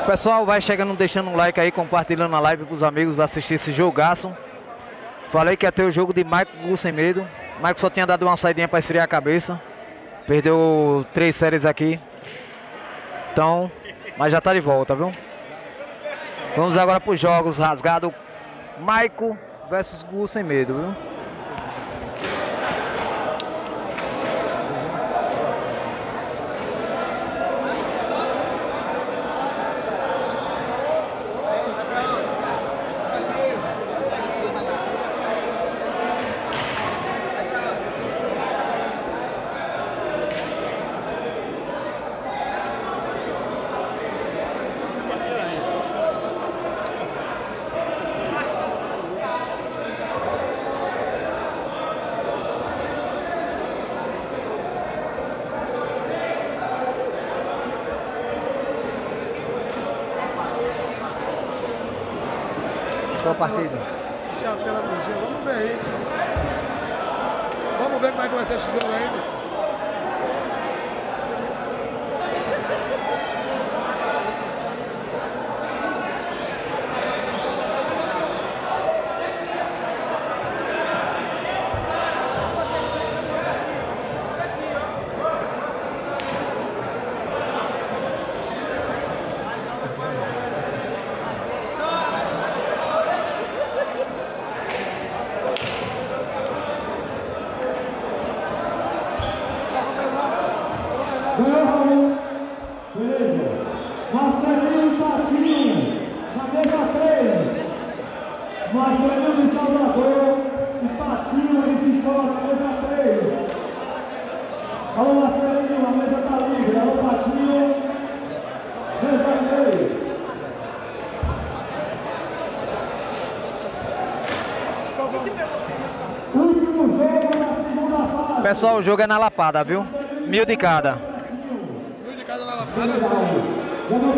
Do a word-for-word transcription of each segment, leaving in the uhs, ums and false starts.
Pessoal, vai chegando, deixando um like aí, compartilhando a live pros amigos assistir esse jogaço. Falei que ia ter o jogo de Maico Gugu Sem Medo. Maico só tinha dado uma saidinha para esfriar a cabeça. Perdeu três séries aqui. Então, mas já tá de volta, viu? Vamos agora pros jogos rasgados. Maico versus Gugu Sem Medo, viu? Qual partida? Puxado pela Turgia, vamos ver aí. Vamos ver como é que vai ser esse jogo aí, pessoal. Ganhou, Raul. Beleza. Marcelinho e Patinho, na mesa três. Marcelinho de Salvador e Patinho de Cipó, na mesa três. Alô, Marcelinho, a mesa tá livre. Alô, Patinho, mesa três. Último jogo na segunda fase. Pessoal, o jogo é na lapada, viu? Mil de cada. Mil de cada na lapada. Mil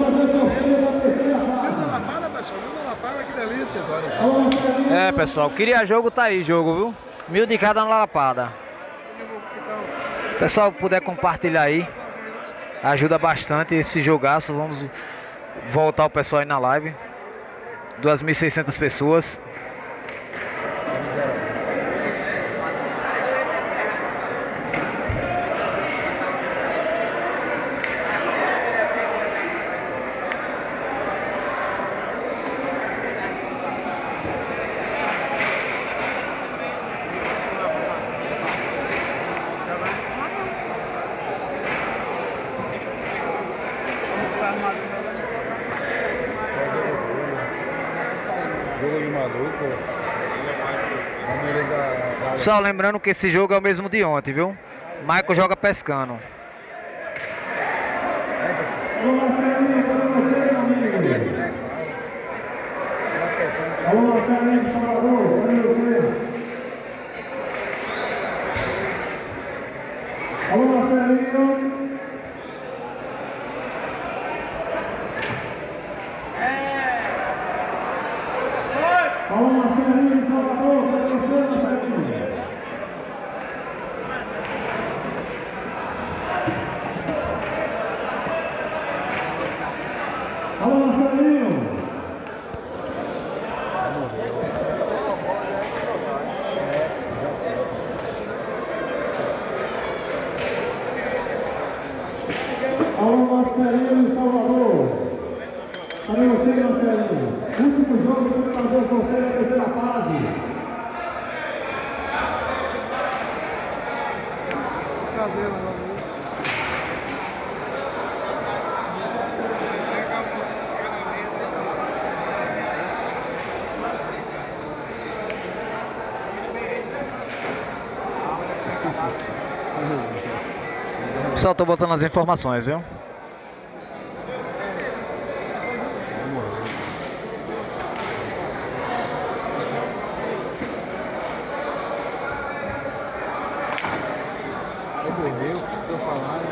na lapada, pessoal. Mil na lapada, que delícia, Dória. É, pessoal, queria jogo, tá aí jogo, viu? Mil de cada na lapada. Pessoal, puder compartilhar aí, ajuda bastante esse jogaço. Vamos voltar o pessoal aí na live. duas mil e seiscentas pessoas. Jogo de maluco. Pessoal, lembrando que esse jogo é o mesmo de ontem, viu? Maico joga pescando. Alô, Marcelinho, para você, meu amigo. Alô, Marcelinho, por favor, para você. Alô, Marcelinho. Alô, Marcelinho de Salvador, para você, Marcelinho. Alô, Marcelinho. Alô, Marcelinho de Salvador. Cadê você, Marcelinho? Último jogo para fazer o sorteio da terceira fase. Cadê o nome disso? Pessoal, tô botando as informações, viu? Morreu, tô falando.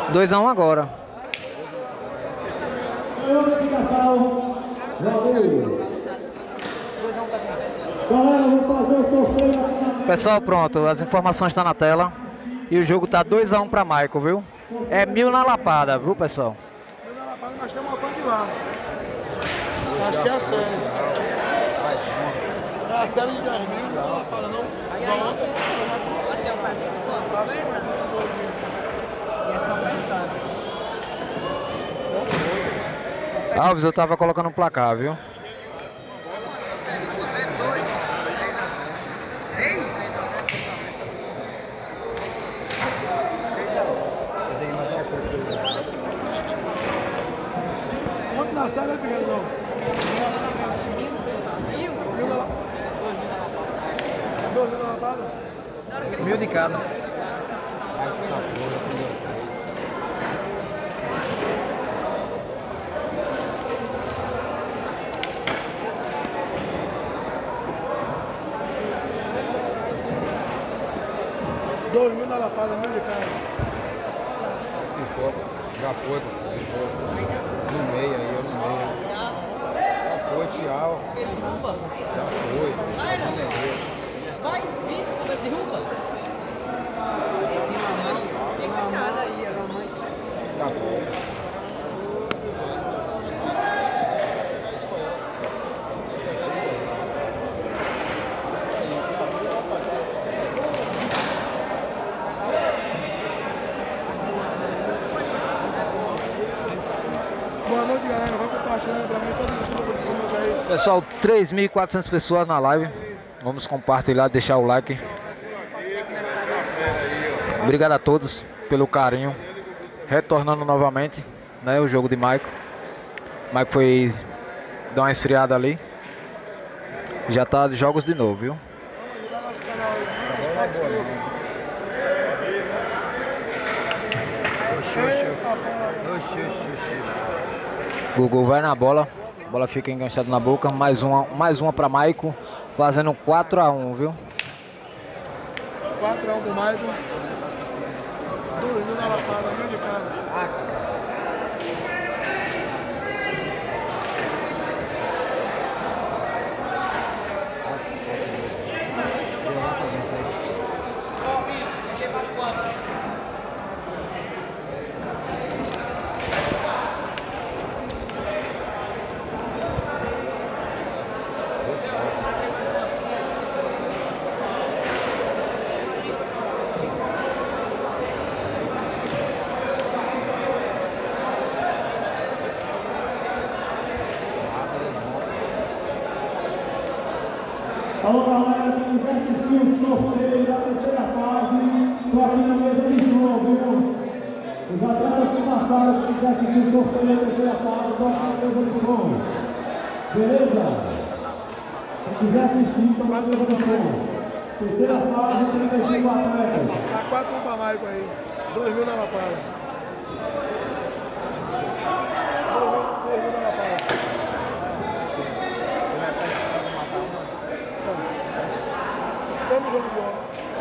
dois a um agora. Pessoal, pronto, as informações estão na tela. E o jogo tá dois a um para Michael, viu? É mil na lapada, viu, pessoal? Mil na lapada, mas tem um montão de lá. Acho que é a série. É a série de dez mil, não na lapada não. Não ontem. Até eu fazia de quanto? E é só mais caro. Alves, eu tava colocando um placar, viu? Quanto na série é pequeno, não? Mil? Mil na lapada? Dois mil na lapada? Mil de cada. Dois mil na lapada, mil de cada. Já foi, no meio aí, eu no meio. Já foi, tchau. Já foi. Vai, Vitor, como ele derruba? Tem nada aí, a mamãe. Escapou. Boa noite, galera. Vai compartilhando pra mim todo mundo por cima aí. Pessoal, três mil e quatrocentas pessoas na live. Vamos compartilhar, deixar o like. Obrigado a todos pelo carinho. Retornando novamente, né, o jogo de Michael. Michael foi dar uma esfriada ali. Já tá de jogos de novo, viu? Gugu vai na bola. A bola fica enganchada na boca. Mais uma, mais uma para Michael. Fazendo quatro a um, viu? quatro a um pro Michael. dois mil na lapada, mil de cada. Alô, galera, quem quiser assistir o sorteio da terceira fase, estou aqui na mesa de som, viu? Os atletas que passaram, quem quiser assistir o sorteio da terceira fase, estou aqui na mesa de som. Beleza? Quem quiser assistir, estou na mesa de som. Terceira fase, trinta e cinco atletas. Tá quatro a um pra Michael aí. dois mil na lapada. dois mil na lapada. Vamos jogo de bola.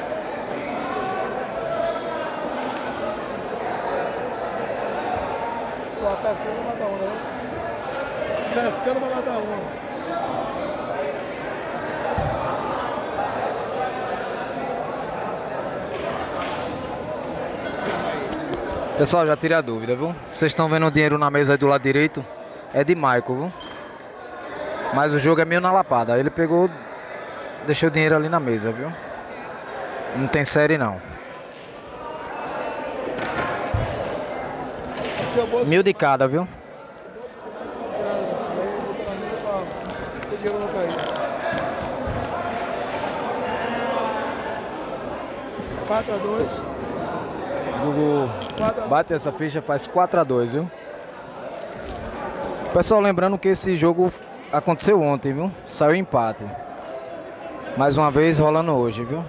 Pô, pescando vai matar uma, né? Pescando vai matar uma. Pessoal, já tirei a dúvida, viu? Vocês estão vendo o dinheiro na mesa aí do lado direito? É de Michael, viu? Mas o jogo é meio na lapada. Aí ele pegou, deixou o dinheiro ali na mesa, viu? Não tem série não. Mil de cada, viu? quatro a dois. Gugu bate essa ficha, faz quatro a dois, viu? Pessoal, lembrando que esse jogo aconteceu ontem, viu? Saiu empate. Mais uma vez rolando hoje, viu?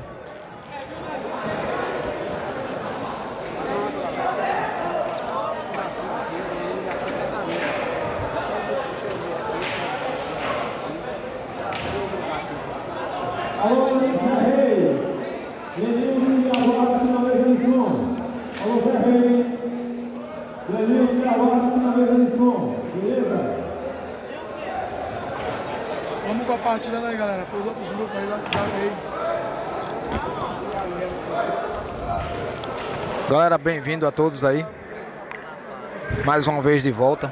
Alô, Zé Reis. Lenildo e agora aqui na mesa de som. Alô, Zé Reis. Lenilson e aguarda aqui na mesa de som, beleza? Vamos compartilhando aí, galera, para os outros grupos aí, WhatsApp aí. Galera, bem-vindo a todos aí. Mais uma vez de volta.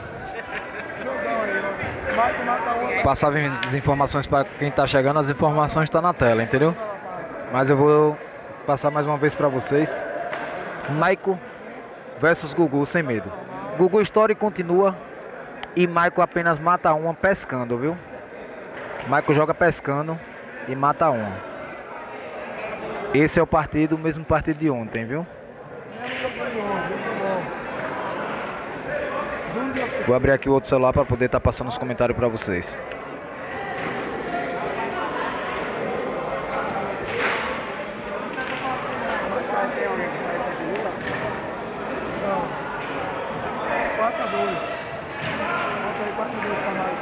Passar as informações para quem tá chegando, as informações estão na tela, entendeu? Mas eu vou passar mais uma vez para vocês. Maico versus Gugu sem medo. Gugu Story continua e Maico apenas mata uma pescando, viu? Maico joga pescando e mata uma. Esse é o partido, o mesmo partido de ontem, viu? Vou abrir aqui o outro celular para poder estar passando os comentários para vocês. quatro a dois. quatro a dois para mais.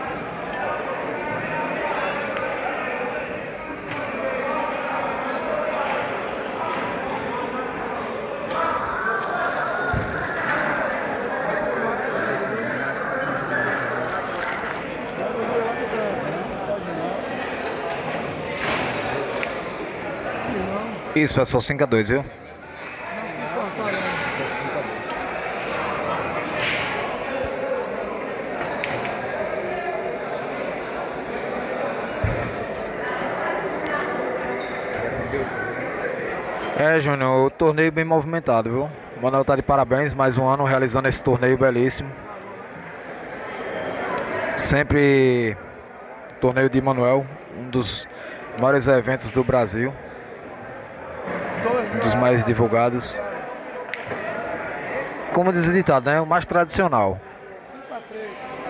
Isso, pessoal, cinco a dois, viu? É, Júnior, o torneio bem movimentado, viu? O Manuel tá de parabéns, mais um ano realizando esse torneio belíssimo. Sempre torneio de Manuel, um dos maiores eventos do Brasil. Um dos mais divulgados. Como diz o ditado, né? O mais tradicional. cinco a três.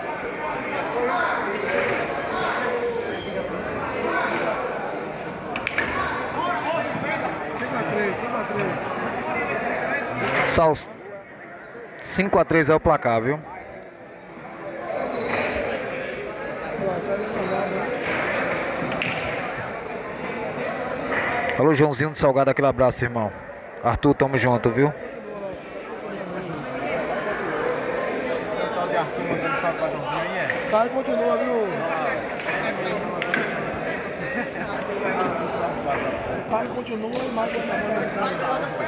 cinco a três, cinco a três. Sal... cinco a três é o placar, viu? Alô, Joãozinho do Salgado, aquele abraço, irmão. Arthur, tamo junto, viu? Sai e continua, viu? Sai e continua e mais o trabalho desse cara.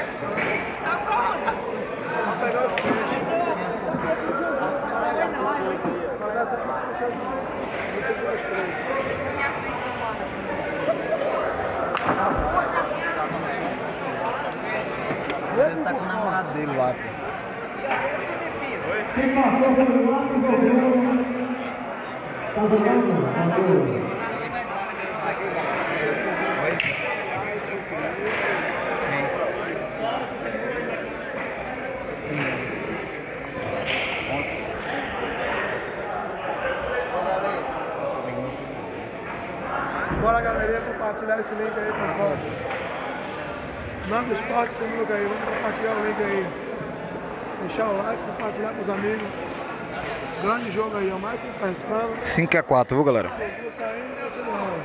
Vamos pegar os peixes. Ele tá com o namorado dele lá, pô. Quem passou pelo lado do jogo, tá jogando? Bora, galerinha, compartilhar esse link aí, pessoal. Nando Esporte, esse link aí. Vamos compartilhar o link aí. Deixar o like, compartilhar com os amigos. Grande jogo aí, ó. Michael pescando. cinco a quatro, viu, galera? Gugu saindo e continuando.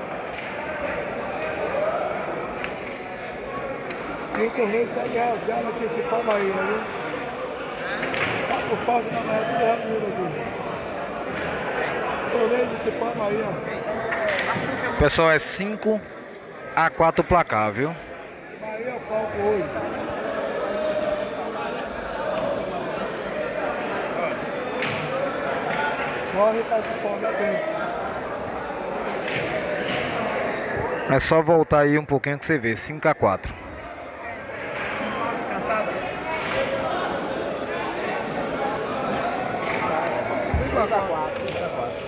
E o torneio segue rasgado aqui, esse pau Bahia, viu? Os papos falsos da Bahia, tudo reunido aqui. Torneio desse pau Bahia, ó. Pessoal, é cinco a quatro o placar, viu? Bahia é o palco hoje. Corre para esse pau da dentro. É só voltar aí um pouquinho que você vê, cinco a quatro. cinco a quatro. cinco a quatro.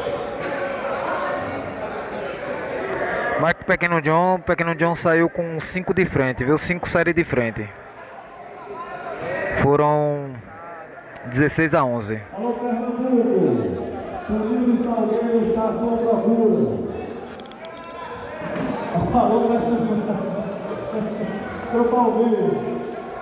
Mas o Pequeno John, o Pequeno John saiu com cinco de frente, viu? cinco séries de frente. Foram dezesseis a onze. Alô, Pernambuco. Danilo Salgueiro está à sua procura. Alô, Pernambuco. Seu Palmeiras.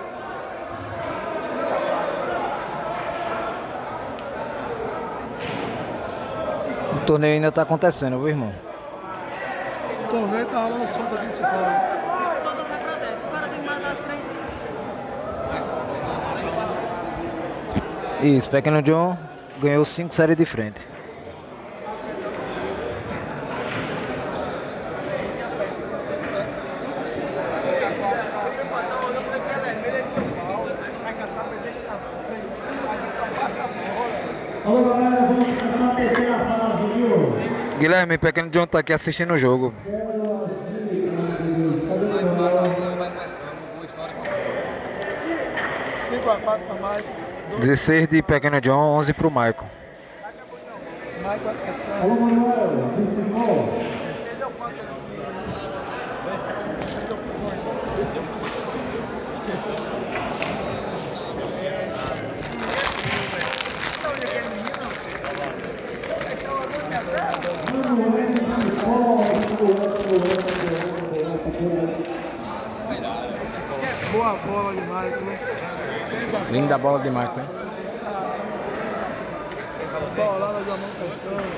O torneio ainda tá acontecendo, viu, irmão? O torneio tá rolando solto aqui nesse pau. Todas vai pra dentro. O cara tem que mandar as três. Isso, Pequeno John ganhou cinco séries de frente. Alô, galera, vamos começar a terceira fase, viu? Guilherme, Pequeno John tá aqui assistindo o jogo. cinco a quatro para Maicon. dezesseis de Pequeno John, onze pro Maicon. Maicon vai pescando. Alô, Manuel, desenvolve. Boa bola de Maicon, né? Linda bola de Maicon, hein? Bolada de mão pescando.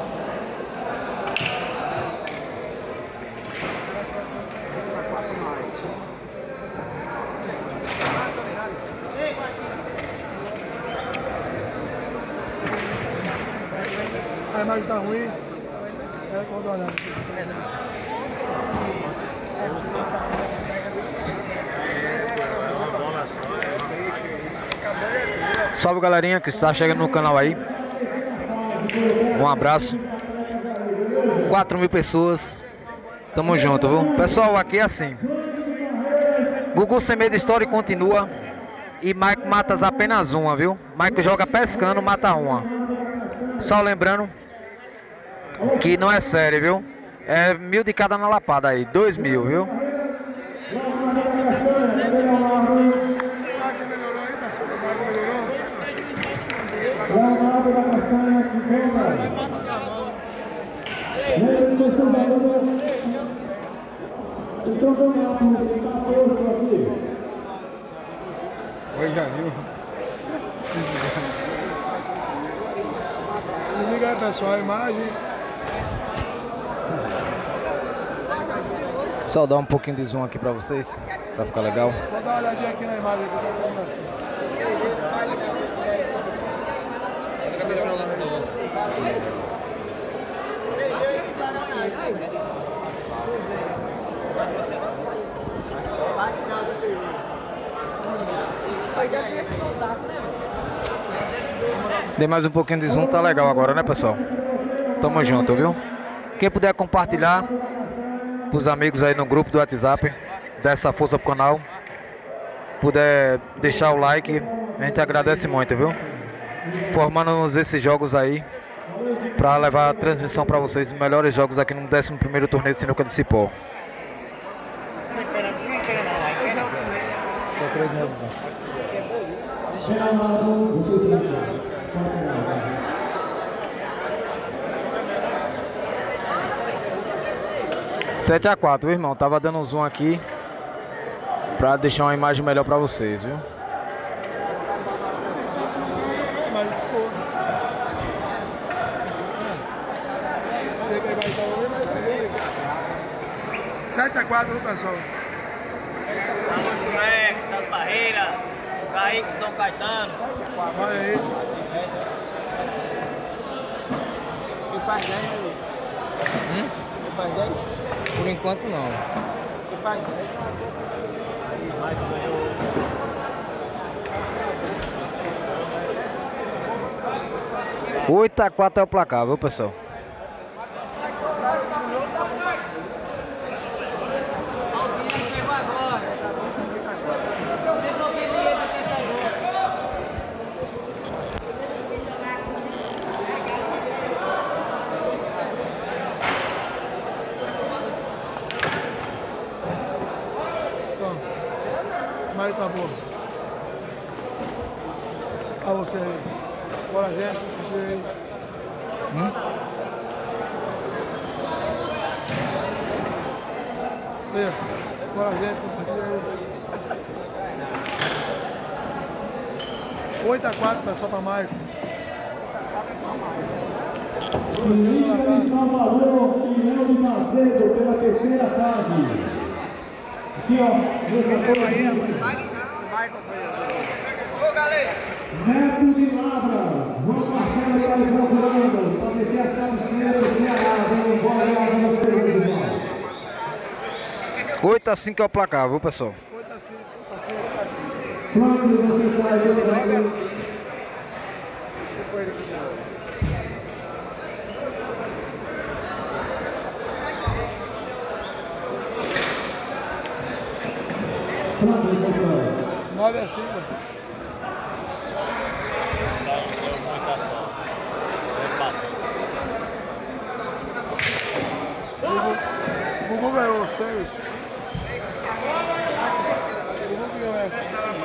A imagem tá ruim. É quando olhar. Salve, galerinha que está chegando no canal aí. Um abraço. quatro mil pessoas. Tamo junto, viu? Pessoal, aqui é assim. Gugu sem medo, história continua. E Maicon mata apenas uma, viu? Maicon joga pescando, mata uma. Só lembrando que não é sério, viu? É mil de cada na lapada aí. Dois mil, viu? Granada da Castanha, cinquenta. Nesse estudador, o campeonato está posto aqui. Oi, já viu? Me liga aí, pessoal, a imagem. Só dar um pouquinho de zoom aqui pra vocês, pra ficar legal. Vou dar uma olhadinha aqui na imagem que tá falando assim. Dê mais um pouquinho de zoom, tá legal agora, né, pessoal? Tamo junto, viu? Quem puder compartilhar pros amigos aí no grupo do WhatsApp, dá essa força pro canal. Puder deixar o like, a gente agradece muito, viu? Formando-nos esses jogos aí pra levar a transmissão pra vocês, os melhores jogos aqui no décimo primeiro torneio de sinuca de Cipó. sete a quatro, viu, irmão? Tava dando um zoom aqui pra deixar uma imagem melhor pra vocês, viu? sete a quatro, pessoal. Vamos, moleque, das barreiras, Kaique de São Caetano. Olha aí. Você faz dez, meu? Hum? Você faz dez? Por enquanto não. Você faz dez? Aí, mais ganhou. oito a quatro é o placar, viu, pessoal? Mas tá bom. Olha você aí. Bora, gente. Atira aí. Hum? Aí, bora, gente. Compartilha aí. oito a quatro, pessoal, pra Maicon. Liga de Salvador, Pinhão de Macedo, pela terceira fase. Aqui, ó, meus atores. Ô, galera! Neto de oito a cinco é o placar, viu, pessoal? oito a cinco, oito a cinco, oito a cinco. Quando você sai jogando, nove a cinco. O Gugu ganhou seis. O Gugu ganhou essa.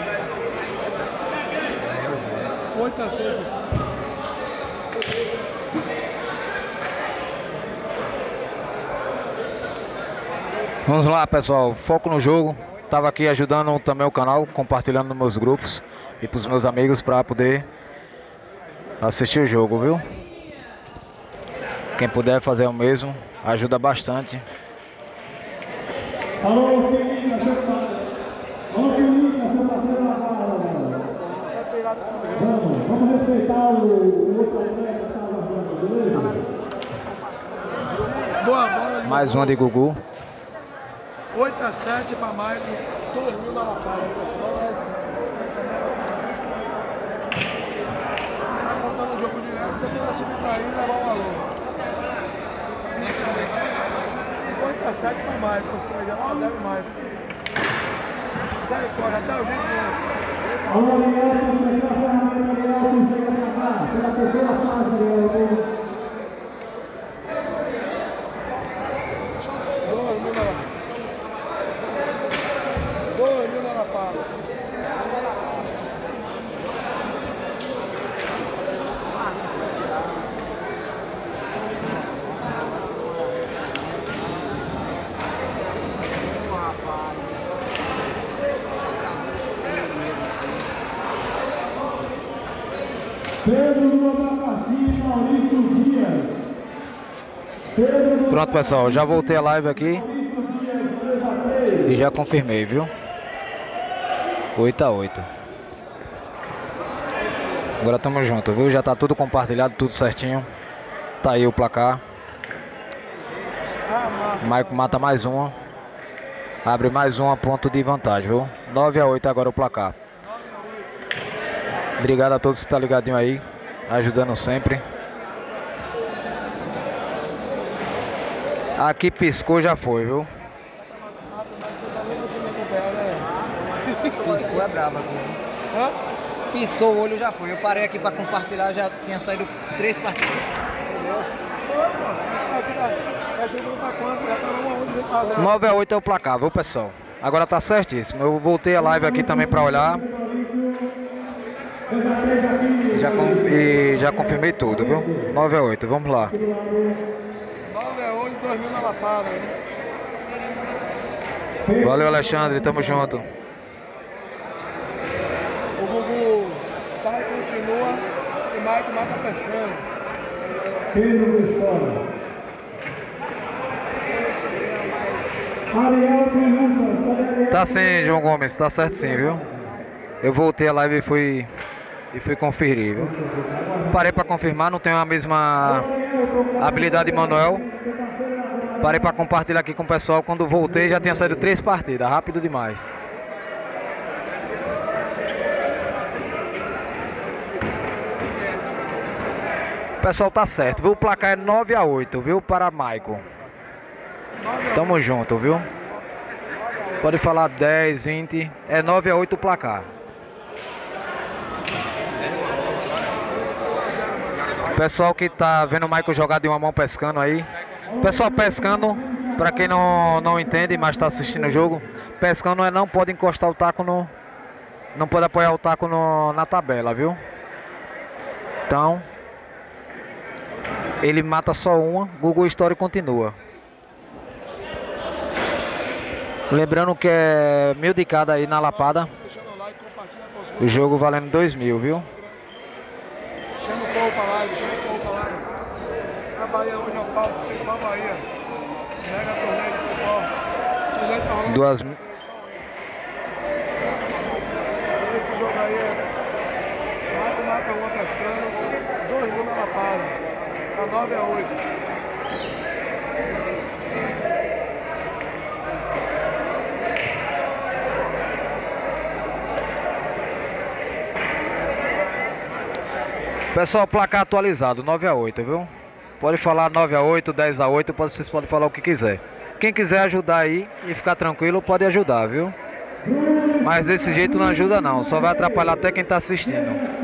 oito a seis. Vamos lá, pessoal, foco no jogo. Tava aqui ajudando também o canal, compartilhando nos meus grupos e pros meus amigos para poder assistir o jogo, viu? Quem puder fazer o mesmo, ajuda bastante. alô, Felipe, seu pai. Alô, Felipe, seu parceiro na barra. Vamos, vamos respeitar o outro atleta que estava jogando, beleza? Boa bola. Mais uma de Gugu. oito a sete para Maicon. Dormiu na lapada, pessoal. Tá contando o jogo direto, tentando se distrair e levar o valor. oito a sete para Maicon, ou seja, um a zero Maicon. Daí corre até o vídeo. Alô, Ariel, como é que é a ferramenta, Ariel, que chega pra cá? Pela terceira fase, Ariel. Dormiu na lapada. Dormiu na lapada. Pedro do Abacaxi, Maurício Dias. Pedro do Pronto, pessoal, já voltei a live aqui e já confirmei, viu? oito a oito. Agora tamo junto, viu? Já tá tudo compartilhado, tudo certinho. Tá aí o placar. Maicon mata mais uma. Abre mais uma ponto de vantagem, viu? nove a oito agora o placar. Obrigado a todos que estão ligadinho aí, ajudando sempre. Aqui piscou, já foi, viu? Piscou é brava aqui. Hã? Piscou o olho, já foi. Eu parei aqui pra compartilhar, já tinha saído três partidas. Aqui tá. É jogo tá quanto? Já tá uma onde tá zero. nove a oito é o placar, viu, pessoal? Agora tá certíssimo. Eu voltei a live aqui também pra olhar. Já com- e já confirmei tudo, viu? nove a oito, vamos lá. nove a oito, dormiu na lapada. Né? Valeu, Alexandre, tamo junto. O Gugu sai, continua. O Maicon mata pescando. Pedro do Escola. Ariel tem Lucas. Cadê Ariel? Tá sim, João Gomes, tá certo sim, viu? Eu voltei a live e fui, e fui conferir, viu? Parei pra confirmar, não tenho a mesma habilidade de Manuel. Parei pra compartilhar aqui com o pessoal. Quando voltei já tinha saído três partidas, rápido demais. O pessoal tá certo, viu? O placar é nove a oito, viu? Para Maicon. Tamo junto, viu? Pode falar dez, vinte. É nove a oito o placar. Pessoal que tá vendo o Maicon jogar de uma mão pescando aí. Pessoal pescando, pra quem não, não entende, mas tá assistindo o jogo. Pescando é não pode encostar o taco no... Não pode apoiar o taco no, na tabela, viu? Então... Ele mata só uma, Google Story continua. Lembrando que é mil de cada aí na lapada. Deixando o like, compartilha com os O jogo valendo dois mil, viu? Chama o povo pra live, chama o povo pra live. A Bahia hoje é o palco, Cipó Bahia. Mega torneio de Cipó. Torneio tá rolando. Duas... Esse jogo aí é. Maicon mata uma pescando, dois gols na lapada. Tá nove a oito. Pessoal, placar atualizado, nove a oito, viu? Pode falar nove a oito, dez a oito, pode, vocês podem falar o que quiser. Quem quiser ajudar aí e ficar tranquilo, pode ajudar, viu? Mas desse jeito não ajuda não, só vai atrapalhar até quem tá assistindo.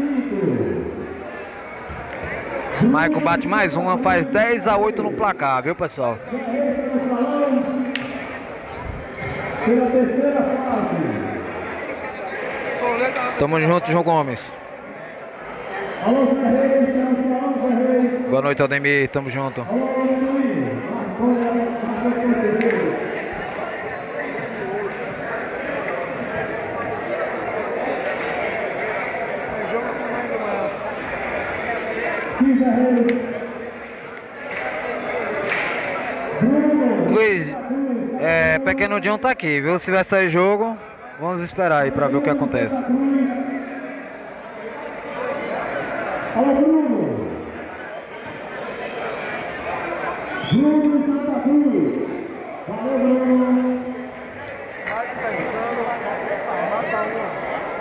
Maicon bate mais uma, faz dez a oito no placar, viu, pessoal? Pela terceira fase. Tamo junto, João Gomes. Alô, Zé Reis, alô, Zé Reis. Boa noite, Aldemir, tamo junto. Alô, Luiz. Marconi, Marconi, Marconi. Luiz, é, Pequeno John tá aqui, viu? Se vai sair jogo, vamos esperar aí pra ver o que acontece. Alô, Bruno. Bruno Santa Cruz. Valeu, Bruno. Vai pescando, mata uma.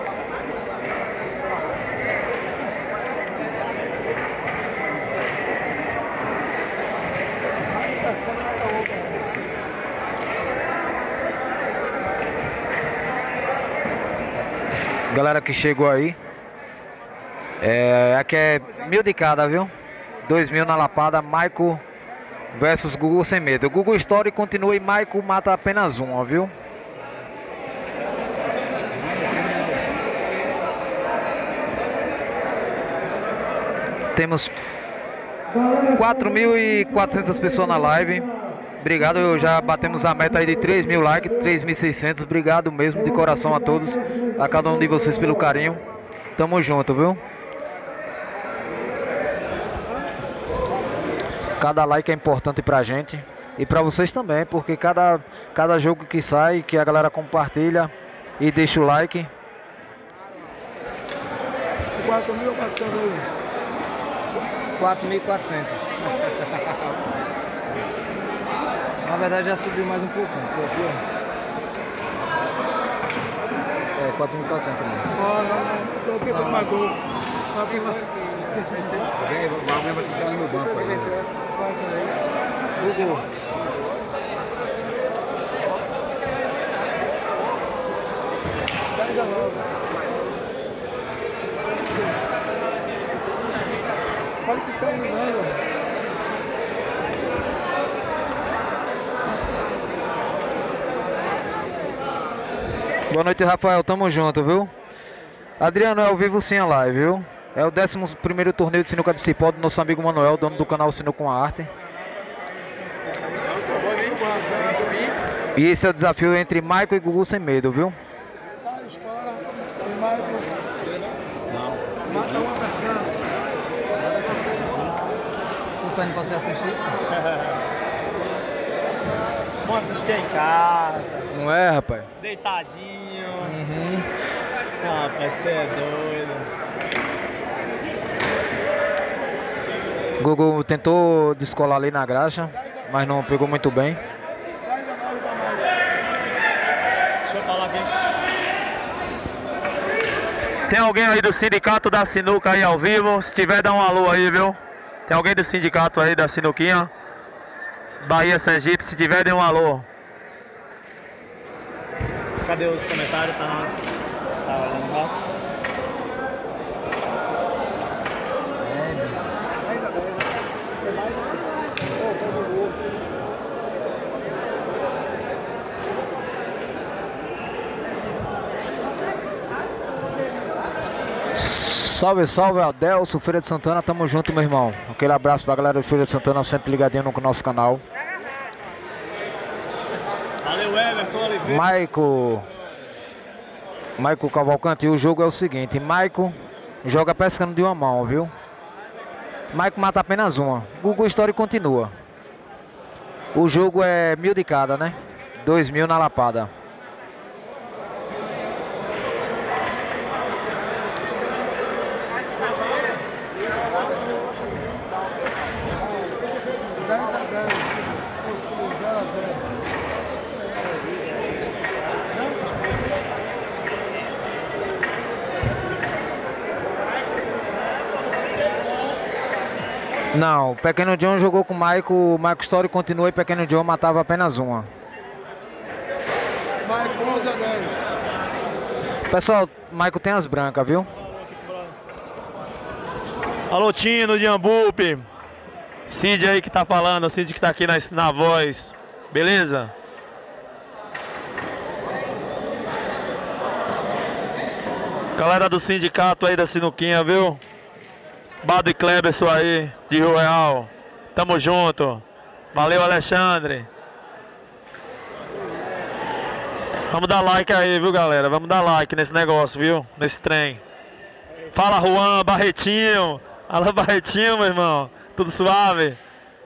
Galera que chegou aí, é, aqui é mil de cada, viu? Dois mil na lapada, Maicon versus Gugu sem medo. Gugu Story continua e Maicon mata apenas uma, viu? Temos quatro mil e quatrocentas pessoas na live. Obrigado, já batemos a meta aí de três mil likes, três mil e seiscentos. Obrigado mesmo, de coração a todos, a cada um de vocês pelo carinho. Tamo junto, viu? Cada like é importante pra gente e pra vocês também, porque cada, cada jogo que sai, que a galera compartilha e deixa o like. quatro mil ou quatrocentos aí? quatro mil e quatrocentos. Na verdade já subiu mais um pouco, porque aqui, ó. É, quatro mil e quatrocentos também. Não, não, não. Coloquei foi mais gol. Alguém vai. Vai mesmo assim, tem ali no banco aí. Gugu. dez a nove. Olha que está iluminando. Boa noite, Rafael, tamo junto, viu? Adriano, é ao vivo sim a live, viu? É o décimo primeiro torneio de sinuca de cipó do nosso amigo Manuel, dono do canal Sinuca com a Arte. E esse é o desafio entre Maicon e Gugu sem medo, viu? Sai, escola. E Maicon. Não. Mata uma pescando. Tô saindo pra você assistir? Vamos assistir em casa, Não é, rapaz? deitadinho. Uhum. Ah, rapaz, você é doido. Gugu tentou descolar ali na graxa, mas não pegou muito bem. dez a nove pra Maicon. Deixa eu falar aqui. Tem alguém aí do sindicato da sinuca aí ao vivo? Se tiver, dá um alô aí, viu? Tem alguém do sindicato aí da sinuquinha? Bahia Sergipe, se tiver, dê um alô. Cadê os comentários? Tá, na... tá lá embaixo. dez a dez. Você vai. Pô, foi do gol. Salve, salve, Adelso, Feira de Santana, tamo junto, meu irmão. Aquele abraço pra galera do Feira de Santana, sempre ligadinho no nosso canal. Valeu, Everton Oliveira. Maicon Maicon Cavalcante, e o jogo é o seguinte: Maicon joga pescando de uma mão, viu? Maicon mata apenas uma. Gugu Story continua. O jogo é mil de cada, né? Dois mil na lapada. dez a dez. Ou seja, zero a zero. Não, o Pequeno John jogou com o Maico, o Maico Story continuou e o Pequeno John matava apenas uma. Maico onze a dez. Pessoal, o Maico tem as brancas, viu? Alô, Tino de Ambupe. Cid aí que tá falando, Cid que tá aqui na, na voz. Beleza? Galera do sindicato aí da Sinuquinha, viu? Bado e Kleberson aí, de Rio Real. Tamo junto. Valeu, Alexandre. Vamos dar like aí, viu, galera? Vamos dar like nesse negócio, viu? Nesse trem. Fala, Juan, Barretinho. Alô, Barretinho, meu irmão. Tudo suave?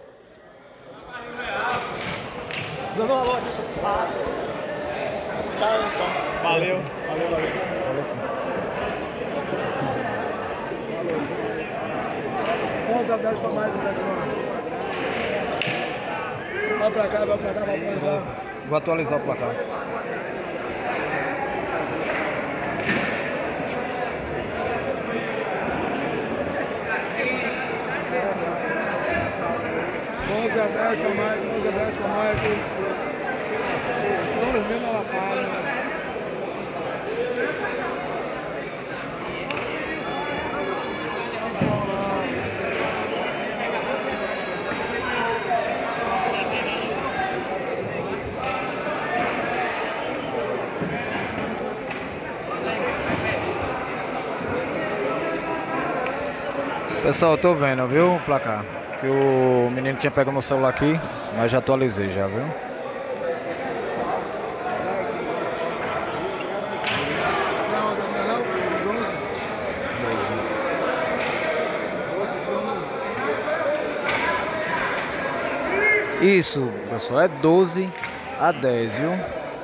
Dando uma alô aqui pros caras. Os caras estão. Valeu, valeu, valeu. onze a dez para mais, pessoal. Vai pra cá, vai pra cá, vai atualizar. Vou atualizar o placar. onze a dez para mais, onze a dez para mais. dois mil na lapada. Pessoal, eu tô vendo, viu, o placar? Que o menino tinha pegado meu celular aqui, mas já atualizei já, viu? Isso, pessoal, é doze a dez, viu?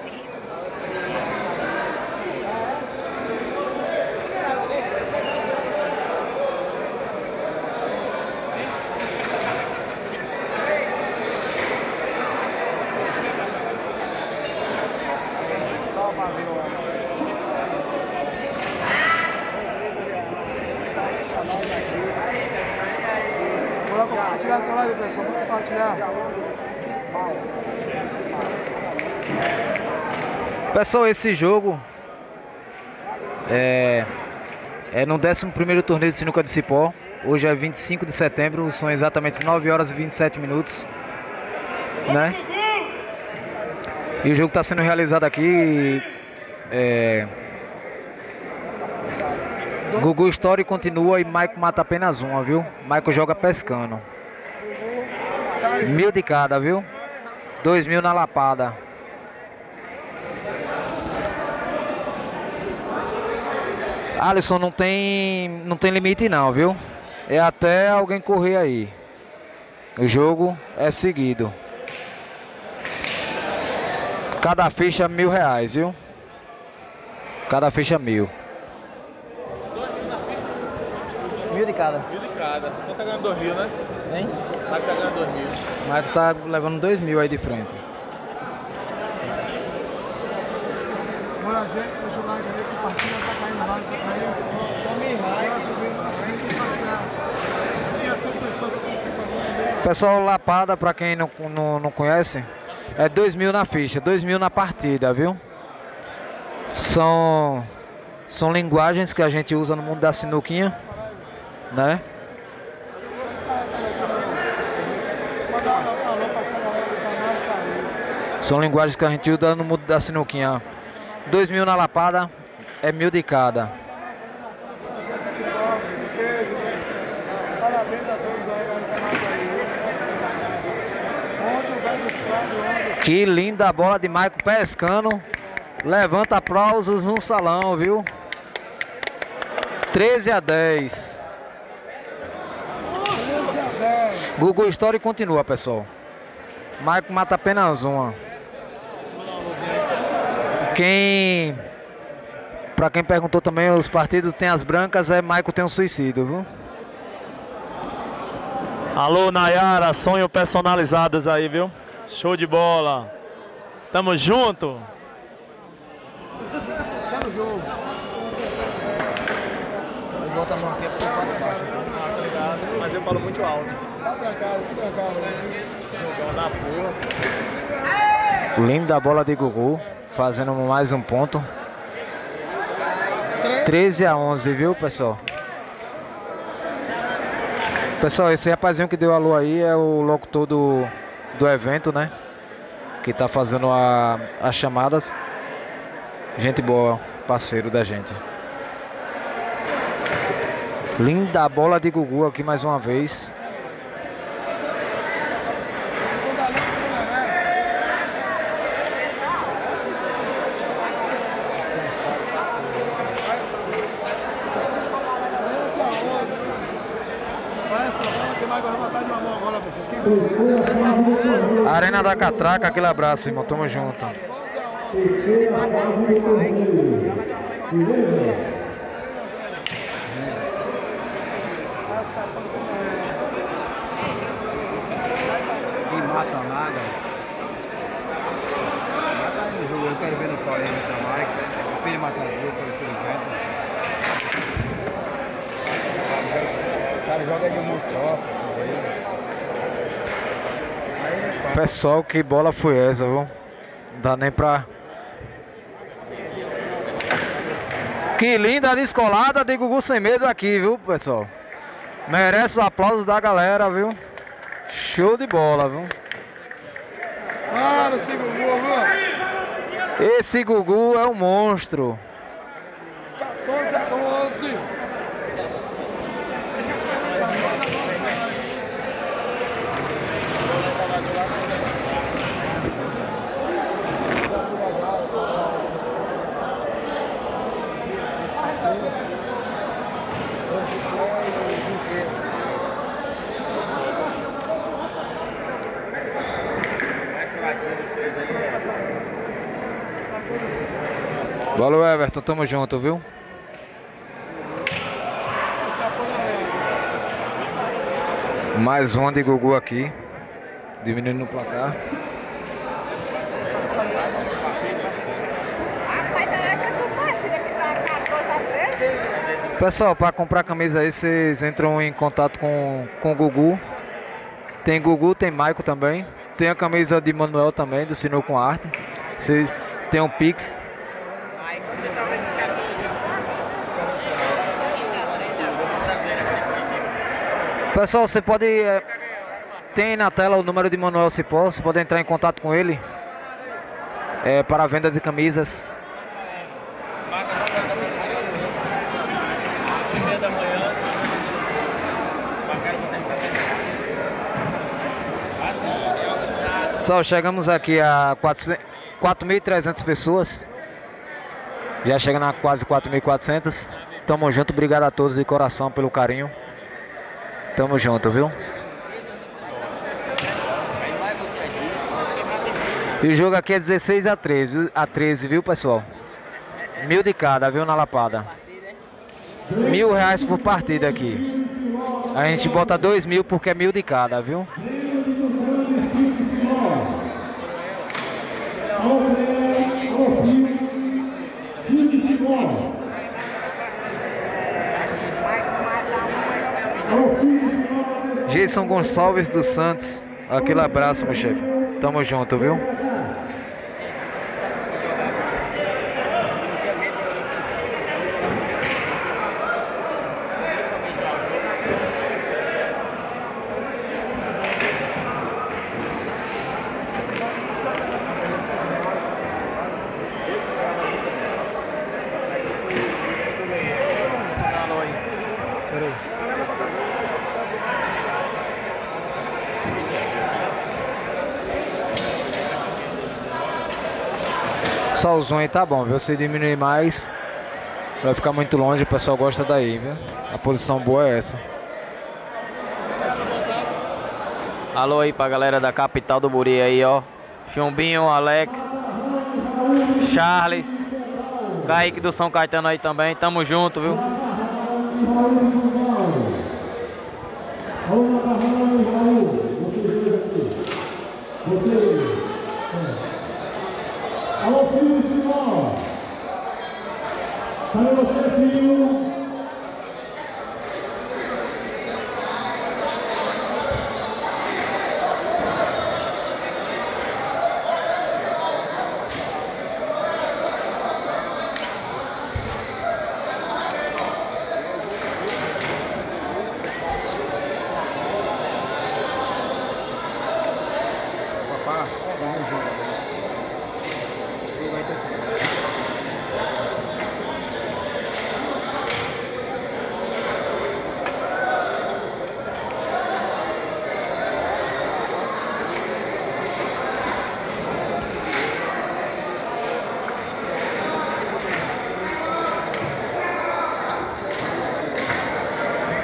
Vou compartilhar essa live, pessoal. Vou compartilhar. Pessoal, esse jogo é, é no décimo primeiro torneio de sinuca de cipó. Hoje é vinte e cinco de setembro, são exatamente nove horas e vinte e sete minutos, né? E o jogo está sendo realizado aqui. É, Gugu Story continua e Maico mata apenas uma, viu? Maico joga pescando. Mil de cada, viu? Dois mil na lapada. Alisson, não tem, não tem limite não, viu? É até alguém correr aí. O jogo é seguido. Cada ficha mil reais, viu? Cada ficha mil. Mil de cada. Mil de cada. Quem tá ganhando dois mil, né? Hein? Vai tá ganhando dois mil. Mas tá levando dois mil aí de frente. Bora, gente, deixa o like aí, compartilha, tá caindo o like, tá caindo. Tome like, subindo, tá caindo, compartilhar. Tinha cem pessoas, assim, cinquenta. Pessoal, lapada, pra quem não, não, não conhece, é dois mil na ficha, dois mil na partida, viu? São, são linguagens que a gente usa no mundo da sinuquinha, né? São linguagens que a gente usa no mundo da sinuquinha. dois mil na lapada, é mil de cada. Parabéns a todos aí da canal aí. Onde o velho estado, onde... Que linda a bola de Maico pescando. Levanta aplausos no salão, viu? treze a dez. treze a dez. Gugu Story continua, pessoal. Maico mata apenas uma. Quem... Pra quem perguntou também, os partidos tem as brancas, é Maico tem um suicídio, viu? Alô, Nayara, sonho personalizados aí, viu? Show de bola. Tamo junto. Tá no jogo. Bota a mão aqui, porque mas eu falo muito alto. Tá trancado, tá trancado. Jogão da porra. Lindo da bola de Gugu, fazendo mais um ponto. treze a onze, viu, pessoal? Pessoal, esse rapazinho que deu alô aí é o locutor do, do evento, né? Que tá fazendo a, as chamadas. Gente boa, parceiro da gente. Linda bola de Gugu aqui mais uma vez. Arena da Catraca, aquele abraço, irmão. Tamo junto. Quem mata nada. No jogo eu quero ver no polêmica mais. O filho matar duas para esse evento. O cara joga de um só. Pessoal, que bola foi essa, viu? Não dá nem pra... Que linda descolada de Gugu Sem Medo aqui, viu, pessoal? Merece os aplausos da galera, viu? Show de bola, viu? Ah, esse Gugu, viu? Esse Gugu é um monstro. quatorze a doze. Valeu, Everton, tamo junto, viu? Mais uma de Gugu aqui, diminuindo o placar. Pessoal, para comprar camisa aí, vocês entram em contato com, com o Gugu. Tem Gugu, tem Maico também. Tem a camisa de Manuel também, do Sinuca com Arte. Você tem um Pix. Pessoal, você pode... É, tem na tela o número de Manuel Cipó, você pode entrar em contato com ele é, para a venda de camisas. Pessoal, chegamos aqui a quatro mil e trezentas pessoas. Já chegando a quase quatro mil e quatrocentas. Tamo junto, obrigado a todos de coração pelo carinho. Tamo junto, viu? E o jogo aqui é dezesseis a treze, a treze, viu, pessoal? Mil de cada, viu, na lapada. Mil reais por partida aqui. A gente bota dois mil porque é mil de cada, viu? Jason Gonçalves dos Santos, aquele abraço, meu chefe. Tamo junto, viu? Só o zoom aí tá bom, viu? Se diminuir mais, vai ficar muito longe, o pessoal gosta daí, viu? A posição boa é essa. Alô aí pra galera da capital do Buri aí, ó. Chumbinho, Alex, Charles, Kaique do São Caetano aí também. Tamo junto, viu? Alô, filho de Simão! Cadê você, filho?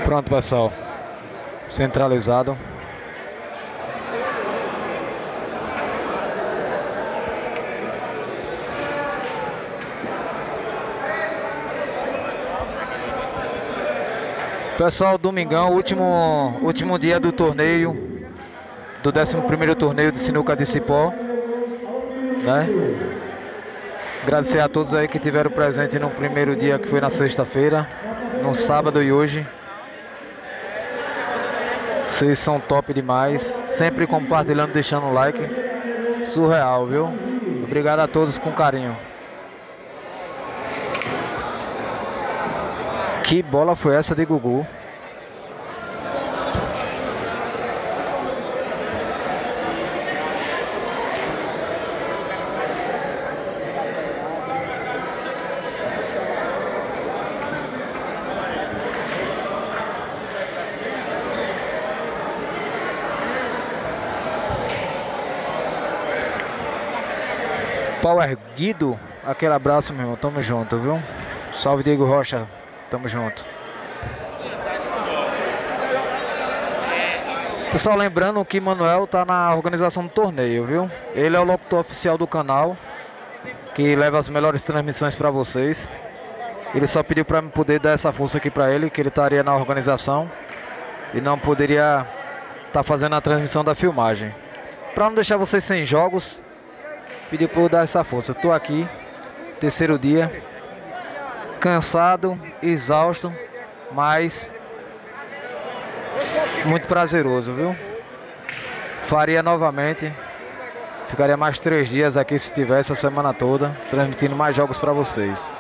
Pronto, pessoal. Centralizado. Pessoal, domingão, último, último dia do torneio, do décimo primeiro torneio de sinuca de cipó, né? Agradecer a todos aí que tiveram presente no primeiro dia, que foi na sexta-feira, no sábado e hoje. Vocês são top demais, sempre compartilhando, deixando o like. Surreal, viu? Obrigado a todos com carinho. Que bola foi essa de Gugu? Pau erguido, aquele abraço, meu irmão. Tamo junto, viu? Salve, Diego Rocha. Tamo junto. Pessoal, lembrando que Manuel tá na organização do torneio, viu? Ele é o locutor oficial do canal, que leva as melhores transmissões para vocês. Ele só pediu para me poder dar essa força aqui para ele, que ele estaria na organização e não poderia estar fazendo a transmissão da filmagem. Para não deixar vocês sem jogos, pediu para eu dar essa força. Eu tô aqui, terceiro dia, cansado, exausto, mas muito prazeroso, viu? Faria novamente. Ficaria mais três dias aqui se tivesse a semana toda, transmitindo mais jogos para vocês.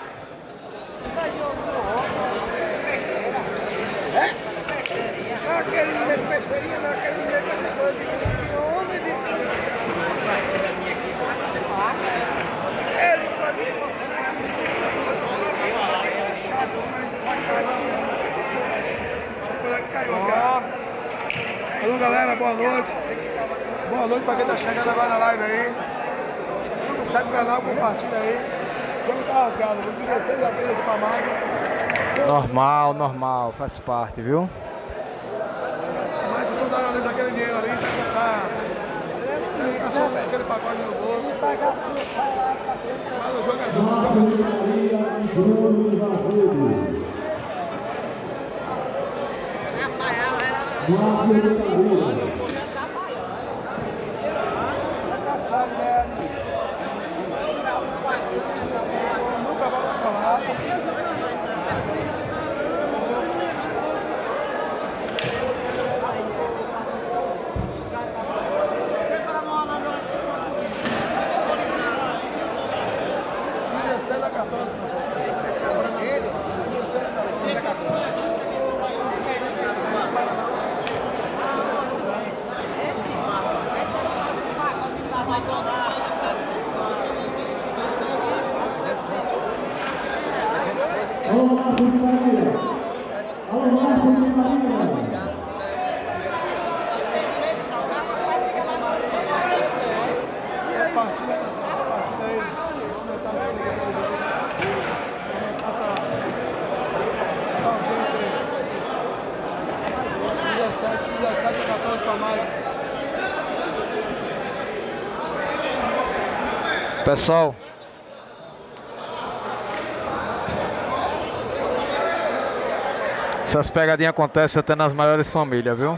Alô galera, boa noite. Boa noite para quem tá chegando agora na live aí. Segue o canal, compartilha aí. O jogo tá rasgado, dezesseis a treze para Mago. Normal, normal, faz parte, viu? Mas tu tá analisando aquele dinheiro ali, tá, tá, tá só aquele pacote no bolso. Mas o jogo é duro. Sinuca, bola colada. dezessete a quatorze, pessoal. dezessete a quatorze. Compartilha, pessoal, compartilha aí. Vamos estar seguindo essa, essa audiência aí. dezessete, dezessete a quatorze para maio. Pessoal, essas pegadinhas acontecem até nas maiores famílias, viu?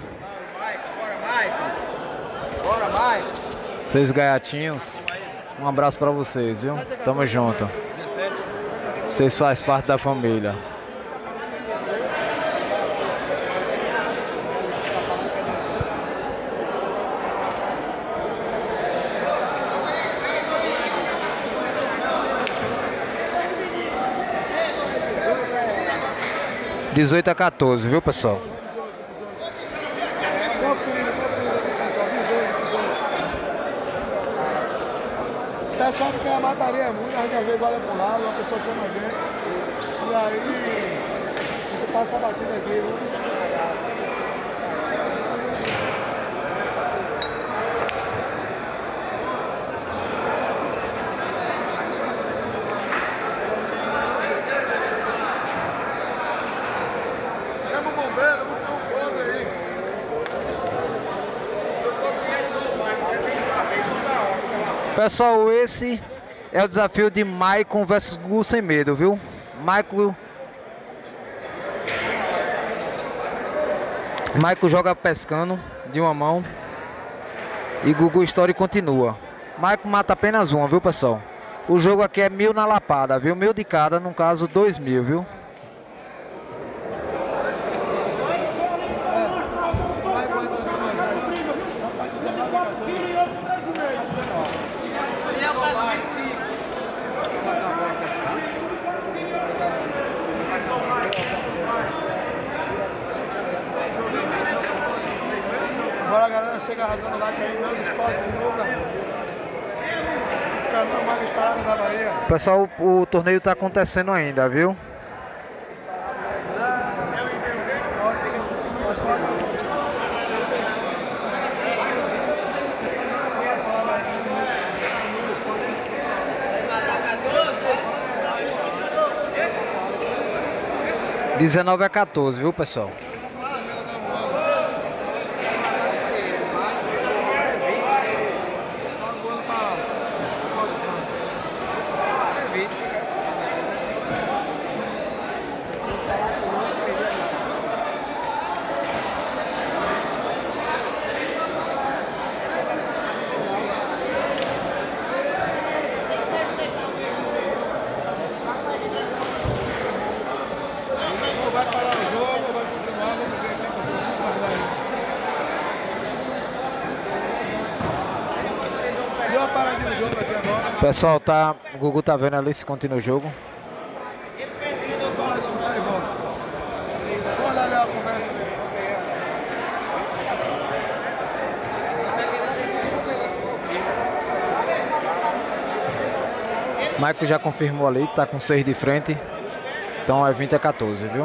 Bora, Mike! Vocês gaiatinhos, um abraço pra vocês, viu? Tamo junto. Vocês fazem parte da família. dezoito a quatorze, viu, pessoal? Confira, confira aqui, pessoal. dezoito, dezoito. Pessoal, porque a mataria é muito, a gente às vezes olha pro lado, uma pessoa chama a gente. E aí, a gente passa a batida aqui, viu? Chama o bombeiro. Pessoal, esse é o desafio de Maicon versus Gugu Sem Medo, viu? Maicon... Maicon joga pescando de uma mão e Gugu Story continua. Maicon mata apenas uma, viu, pessoal? O jogo aqui é mil na lapada, viu? Mil de cada, no caso dois mil, viu? Bora, galera, chega rasgando o like aí, Nando Esporte Sinuca. Canal mais estourado da Bahia. Pessoal, o, o torneio tá acontecendo ainda, viu? dezenove a quatorze, viu, pessoal? Vai parar o jogo, vai continuar, vamos ver aqui, passando por guardar aí. Deu uma paradinha no jogo aqui agora. Pessoal, tá, o Gugu tá vendo ali se continua o jogo. Vamos escutar e volta. Vamos olhar ali a conversa. Maicon já confirmou ali, tá com seis de frente. Então é vinte a quatorze, viu?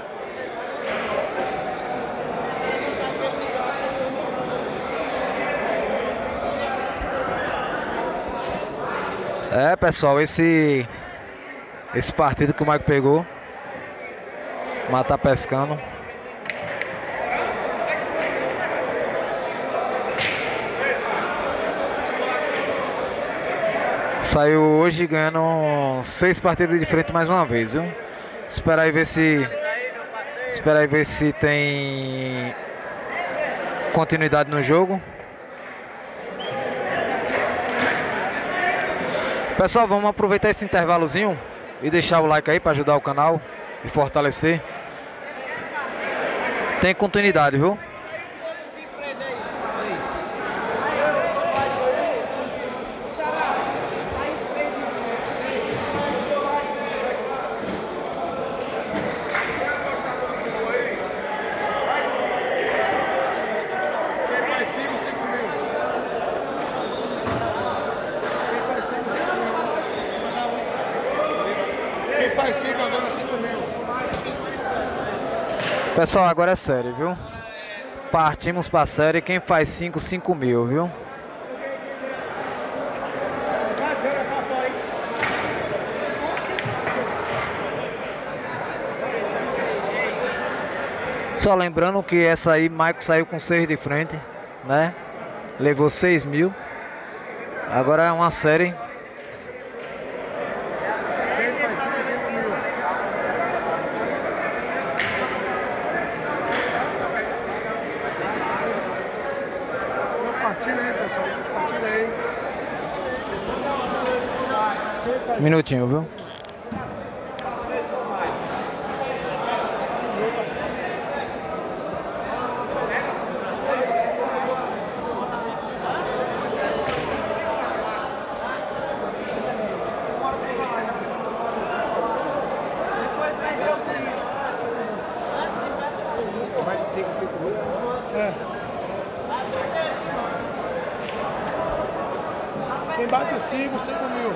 É, pessoal, esse esse partido que o Maicon pegou, matar pescando. Saiu hoje ganhando seis partidas de frente mais uma vez, viu? Espera aí ver se Espera aí ver se tem continuidade no jogo. Pessoal, vamos aproveitar esse intervalozinho e deixar o like aí para ajudar o canal e fortalecer. Tem continuidade, viu? Faz cinco, agora cinco mil. Pessoal, agora é sério, viu? Partimos pra série. Quem faz cinco, cinco mil, viu? Só lembrando que essa aí, Maicon saiu com seis de frente, né? Levou seis mil. Agora é uma série. Compartilha aí, pessoal. Compartilha aí. Minutinho, viu? Mais de cinco, cinco mil? É. Quem bate cinco, cinco mil.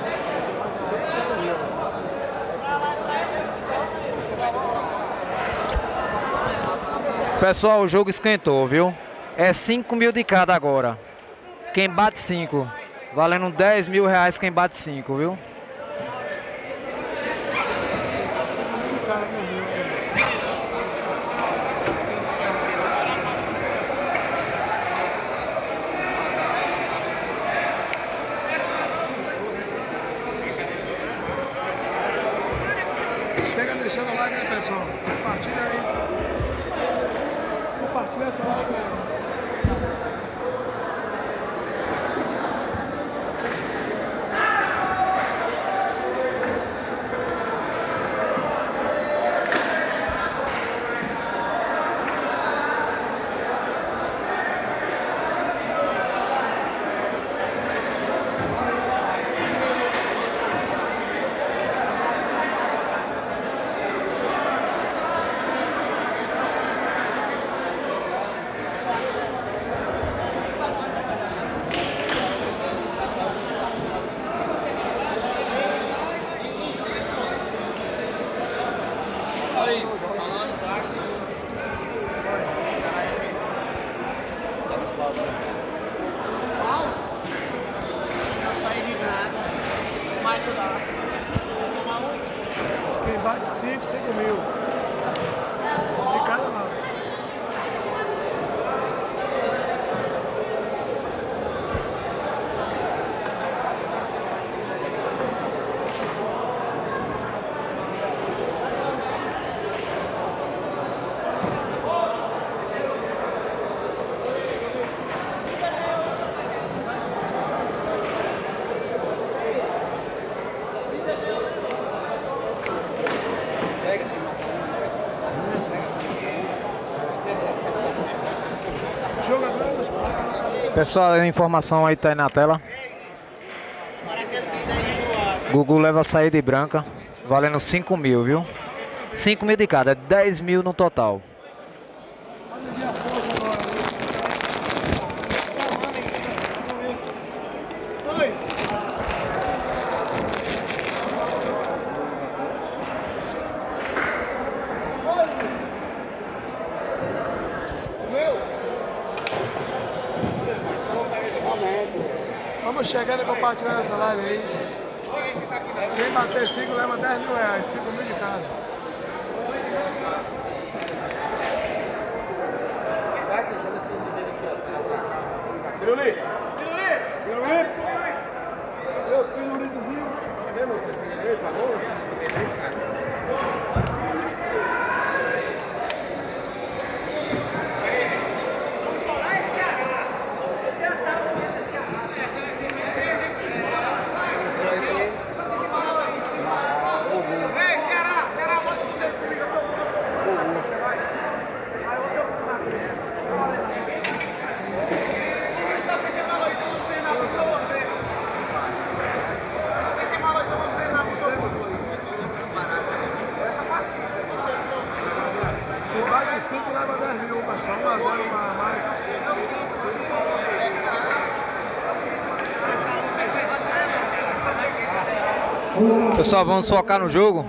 Pessoal, o jogo esquentou, viu? É cinco mil de cada agora. Quem bate cinco. Valendo dez mil reais quem bate cinco, viu? Chega deixando o like aí, pessoal. Compartilha aí. Compartilha essa live aí. Quem bate cinco, cinco mil. De cada lado. Pessoal, a informação aí tá aí na tela. Gugu leva a saída de branca, valendo cinco mil, viu? cinco mil de cada, dez mil no total. Vamos chegando e compartilhando essa live aí. Quem bater cinco leva dez mil reais, cinco mil de cada. Piruli! Piruli! Piruli! Eu, pirulitozinho. Cadê vocês? Piruli, por favor? cinco leva dez mil, pessoal. um a zero para mais. Pessoal, vamos focar no jogo.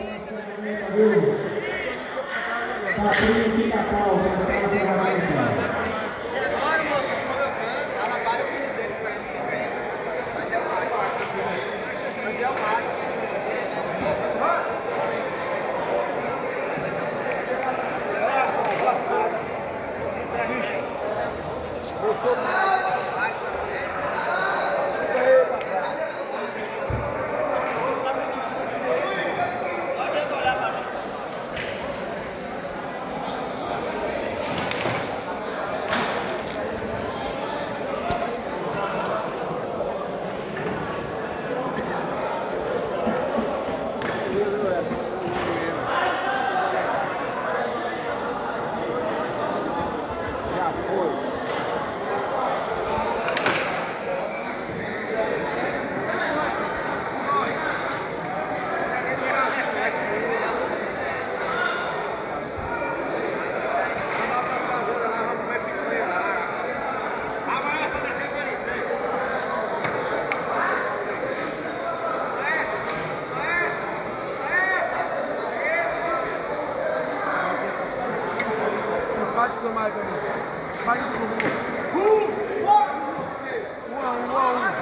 Do Mike aí. Mike do Gugu. Um a um, um a um.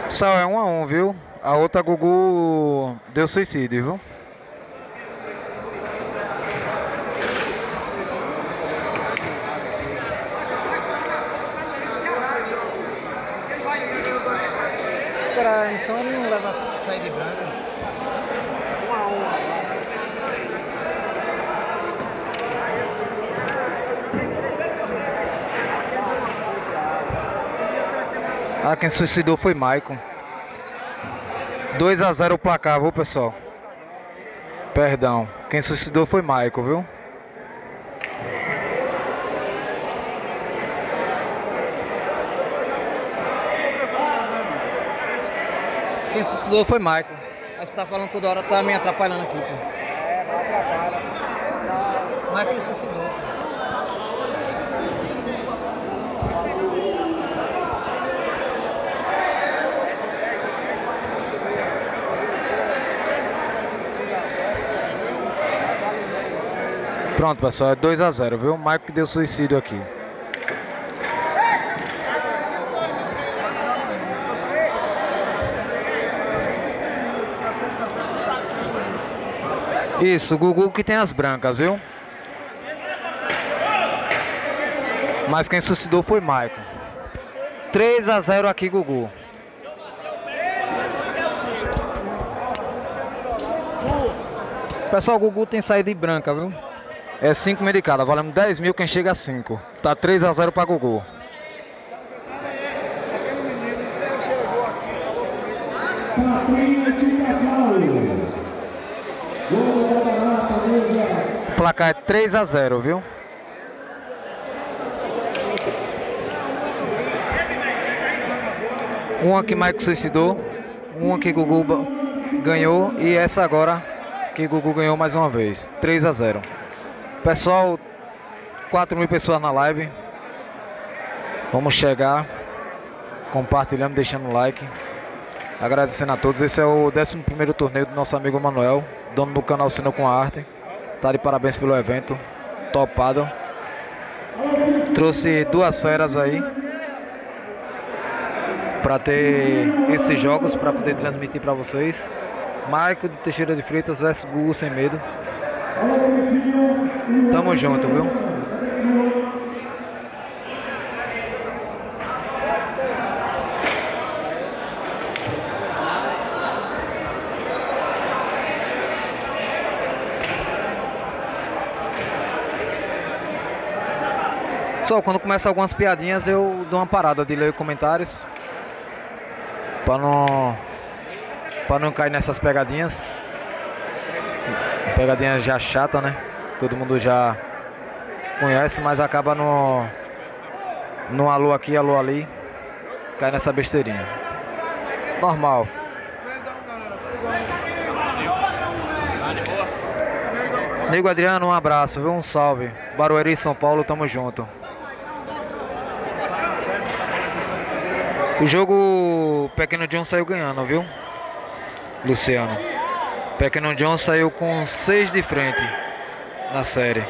Pessoal, é um a um, viu? A outra Gugu deu suicídio, viu? Agora, então ele não leva a sair de branca. Ah, quem suicidou foi Maicon. dois a zero o placar, viu, pessoal? Perdão. Quem suicidou foi Maicon, viu? Quem suicidou foi Maicon. Aí você tá falando toda hora, tá me atrapalhando aqui, pô. É, não atrapalha. Maicon suicidou. Pronto, pessoal, é dois a zero, viu? O Maicon que deu suicídio aqui. Isso, o Gugu que tem as brancas, viu? Mas quem suicidou foi Maicon. três a zero aqui, Gugu. Pessoal, o Gugu tem saída de branca, viu? É cinco mil de cada, valendo dez mil quem chega a cinco. Tá três a zero pra Gugu. O placar é três a zero, viu? Um aqui Maicon suicidou, um aqui Gugu ganhou e essa agora que Gugu ganhou mais uma vez. três a zero. Pessoal, quatro mil pessoas na live. Vamos chegar compartilhando, deixando like. Agradecendo a todos. Esse é o décimo primeiro torneio do nosso amigo Manuel, dono do canal Sinou com a Arte. Tá de parabéns pelo evento. Topado. Trouxe duas feras aí para ter esses jogos, para poder transmitir para vocês. Maicon de Teixeira de Freitas versus Gugu Sem Medo. Tamo junto, viu? Só quando começa algumas piadinhas eu dou uma parada de ler comentários para não para não cair nessas pegadinhas. Pegadinha já chata, né? Todo mundo já conhece, mas acaba no no alô aqui, alô ali, cai nessa besteirinha. Normal. Nego Adriano, um abraço, viu? Um salve. Barueri, São Paulo, tamo junto. O jogo Pequeno John saiu ganhando, viu? Luciano. Pequeno John saiu com seis de frente na série.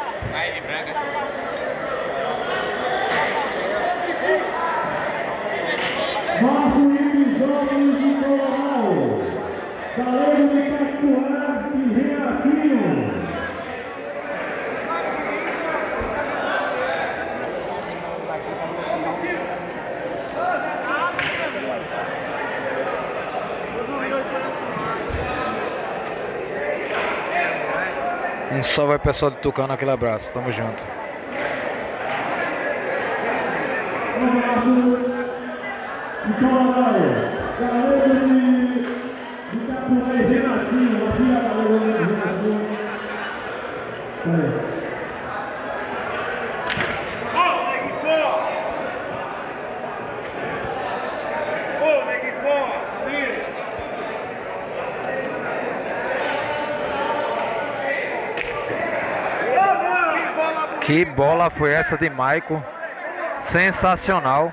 Nosso episódio de Coral, Galego de Capoeira e Renatinho. Um salve aí, pessoal de Tucano, aquele abraço, tamo junto. Que bola foi essa de Maicon? Sensacional.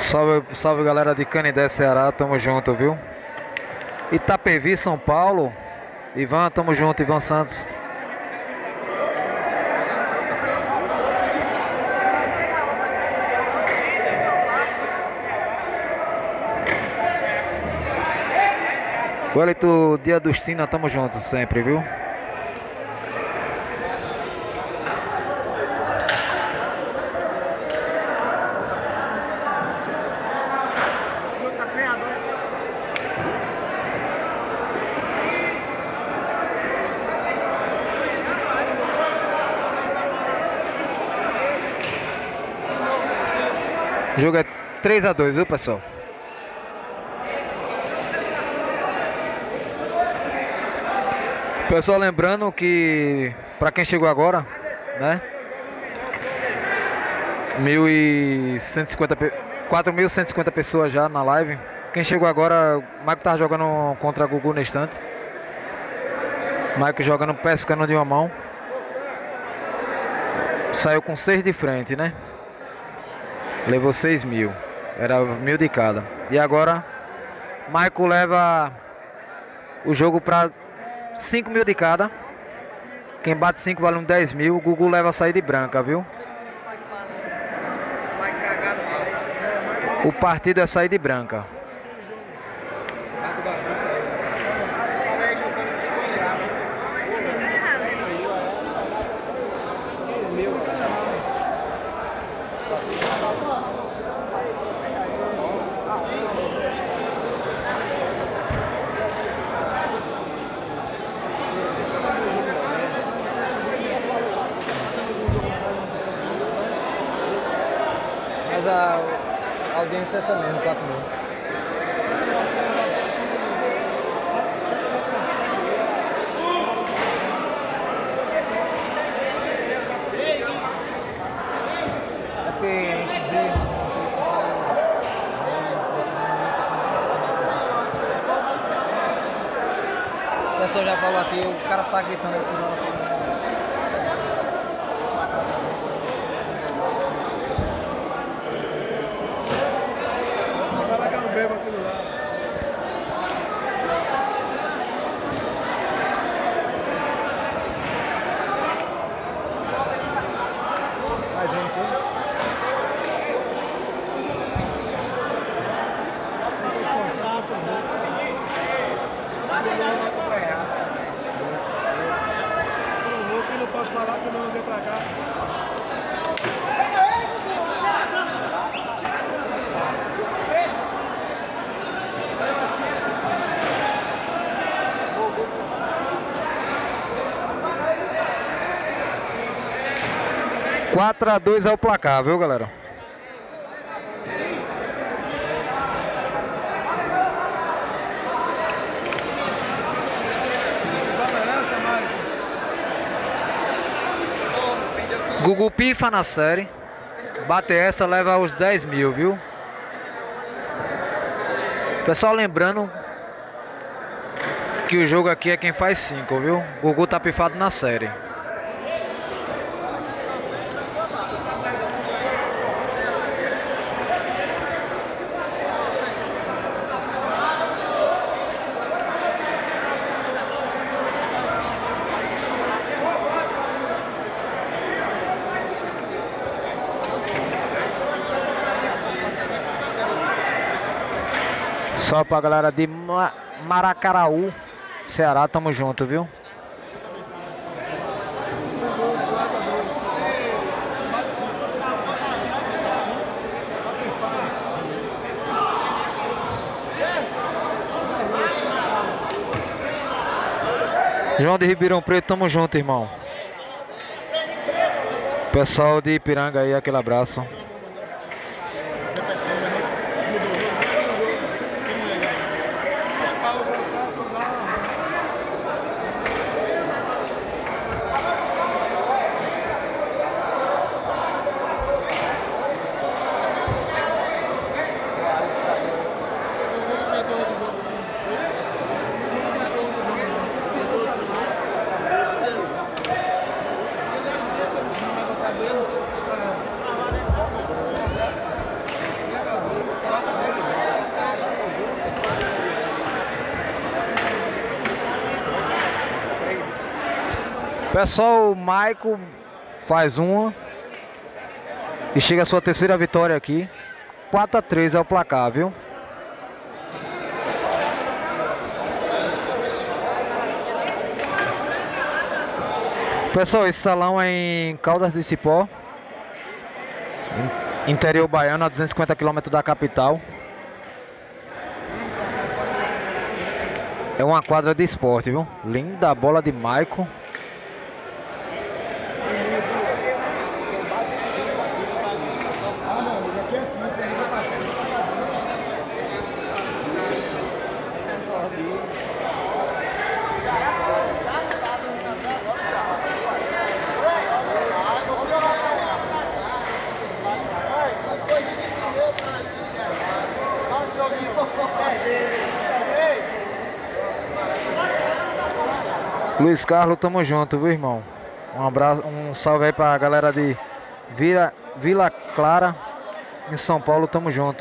Salve, salve galera de Canindé, Ceará, tamo junto, viu? Itapevi, São Paulo. Ivan, tamo junto, Ivan Santos. Wellington, dia do Sina, tamo junto sempre, viu? O jogo é três a dois, viu, pessoal? Pessoal, lembrando que para quem chegou agora, né? mil e cento e cinquenta, quatro mil cento e cinquenta pessoas já na live. Quem chegou agora, o Maico tava jogando contra a Gugu na estante. Maico jogando, pescando de uma mão. Saiu com seis de frente, né? Levou seis mil. Era mil de cada. E agora, Maico leva o jogo para cinco mil de cada. Quem bate cinco vale um dez mil. O Gugu leva a saída branca, viu? O partido é saída branca. Mas a audiência é essa mesmo, quatro mil. É porque esses dias o pessoal já falou aqui, o cara tá gritando aqui lá na frente. Eu não posso falar que eu não venho pra cá. quatro a dois é o placar, viu, galera? Gugu pifa na série. Bate essa, leva os dez mil, viu? Pessoal, lembrando que o jogo aqui é quem faz cinco, viu? Gugu tá pifado na série. Só pra galera de Ma Maracaraú, Ceará, tamo junto, viu? João de Ribeirão Preto, tamo junto, irmão. Pessoal de Ipiranga aí, aquele abraço. Pessoal, o Maico faz uma e chega a sua terceira vitória aqui. quatro a três é o placar, viu? Pessoal, esse salão é em Caldas de Cipó, interior baiano, a duzentos e cinquenta quilômetros da capital. É uma quadra de esporte, viu? Linda a bola de Maico. Luiz Carlos, tamo junto, viu, irmão? Um abraço, um salve aí pra galera de Vila, Vila Clara, em São Paulo, tamo junto.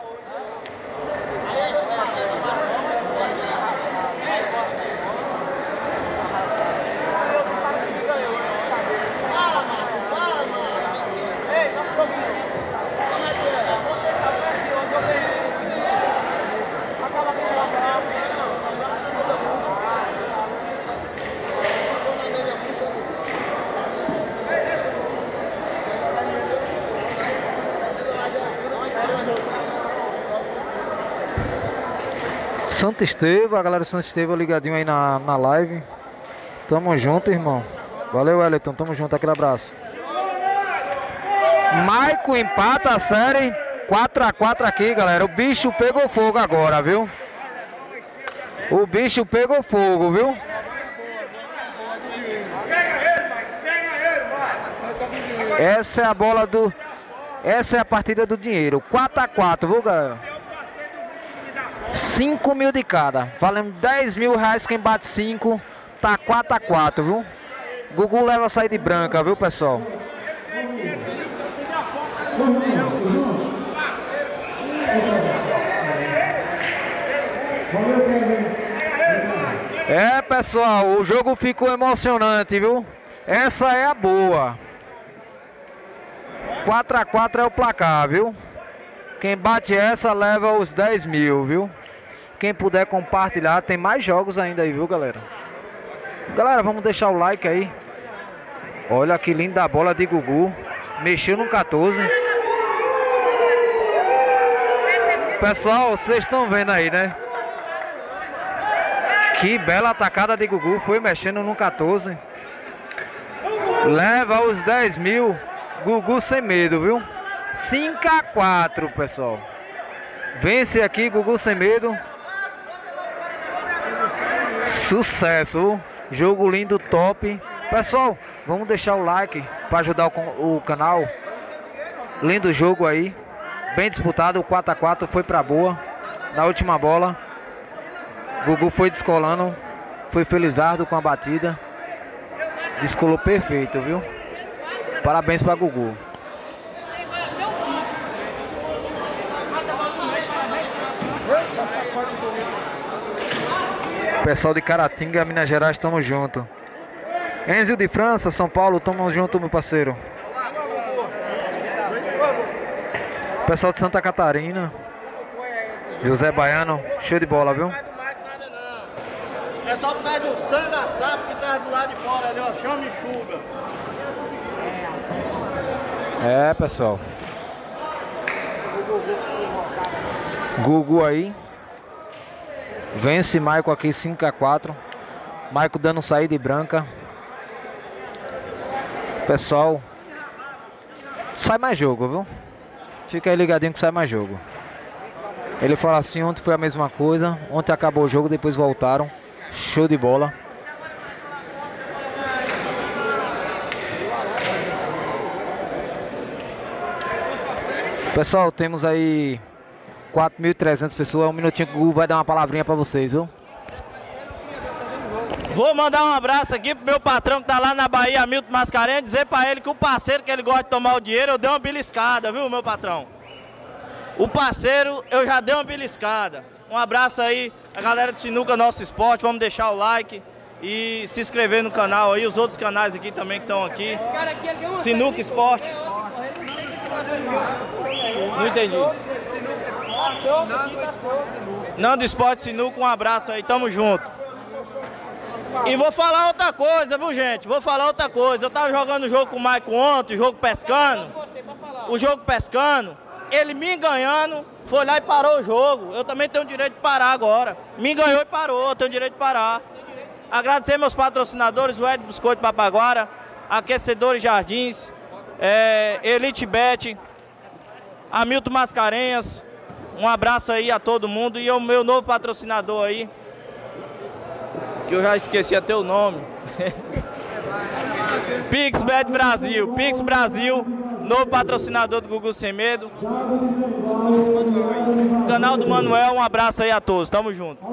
Santo Estevão, a galera de Santo Estevão ligadinho aí na, na live. Tamo junto, irmão. Valeu, Wellington. Tamo junto, aquele abraço. Maico empata a série quatro a quatro aqui, galera. O bicho pegou fogo agora, viu? O bicho pegou fogo, viu? Essa é a bola do... Essa é a partida do dinheiro. quatro a quatro, viu, galera? cinco mil de cada. Valendo dez mil reais quem bate cinco. Tá quatro a quatro, viu? Gugu leva a saída branca, viu, pessoal? É, pessoal, o jogo ficou emocionante, viu? Essa é a boa. quatro a quatro é o placar, viu? Quem bate essa leva os dez mil, viu? Quem puder compartilhar, tem mais jogos ainda aí, viu, galera? Galera, vamos deixar o like aí. Olha que linda a bola de Gugu. Mexeu no quatorze. Pessoal, vocês estão vendo aí, né? Que bela atacada de Gugu. Foi mexendo no quatorze. Leva os dez mil. Gugu sem medo, viu? cinco a quatro, pessoal. Vence aqui, Gugu sem medo. Sucesso. Jogo lindo, top. Pessoal, vamos deixar o like para ajudar o, o canal. Lindo jogo aí. Bem disputado, o quatro a quatro foi pra boa. Na última bola, Gugu foi descolando. Foi felizardo com a batida. Descolou perfeito, viu? Parabéns pra Gugu. Pessoal de Caratinga, Minas Gerais, tamo junto. Enzo de França, São Paulo, tamo junto, meu parceiro. Pessoal de Santa Catarina, José Baiano, show de bola, viu? É só por causa do sangue assado que tá do lado de fora ali, ó, chama e chuva. É, pessoal. Gugu aí. Vence Maico aqui cinco a quatro. Maico dando saída branca. Pessoal, sai mais jogo, viu? Fica aí ligadinho que sai mais jogo. Ele fala assim, ontem foi a mesma coisa. Ontem acabou o jogo, depois voltaram. Show de bola. Pessoal, temos aí quatro mil e trezentas pessoas. Um minutinho que o Gugu vai dar uma palavrinha pra vocês, viu? Vou mandar um abraço aqui pro meu patrão que tá lá na Bahia, Hamilton Mascarenhas, dizer pra ele que o parceiro que ele gosta de tomar o dinheiro, eu dei uma beliscada, viu, meu patrão? O parceiro, eu já dei uma beliscada. Um abraço aí, a galera de Sinuca Nosso Esporte, vamos deixar o like. e se inscrever no canal aí, os outros canais aqui também que estão aqui. Sinuca Esporte. Não entendi. Nando Esporte Sinuca, um abraço aí, tamo junto. E vou falar outra coisa, viu, gente? Vou falar outra coisa. Eu tava jogando o jogo com o Maicon ontem, o jogo pescando. O jogo pescando. Ele me ganhando, foi lá e parou o jogo. Eu também tenho o direito de parar agora. Me ganhou e parou, eu tenho o direito de parar. Agradecer meus patrocinadores, o Ed Biscoito Papaguara, Aquecedores Jardins, é, Elite Bet, Hamilton Mascarenhas. Um abraço aí a todo mundo e o meu novo patrocinador aí, que eu já esqueci até o nome. PixBet Brasil, Pix Brasil, novo patrocinador do Gugu Sem Medo. Canal do Manuel, um abraço aí a todos, tamo junto.